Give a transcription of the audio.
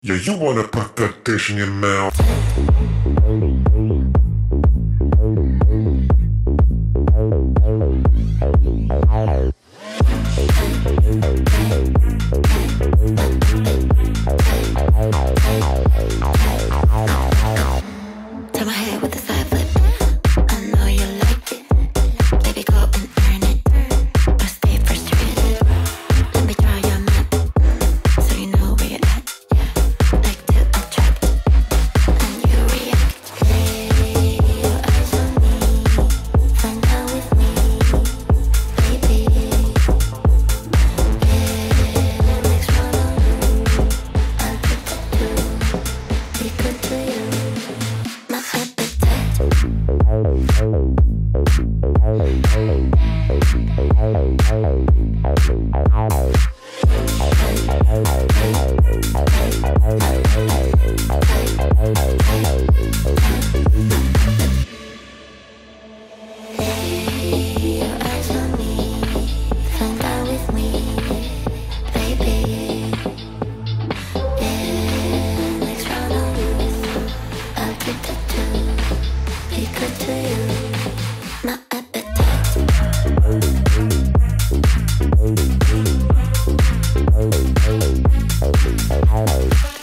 Yeah, you wanna put that dish in your mouth. Turn my head with a side flip. I know you like it. Baby, go and earn it. But stay frustrated. Let me draw your map so you know where you're at. Like to attract and you react. Lay your eyes on me. Find out with me, baby. Yeah, next round on you. I'll get to do. Be good to you. My appetite.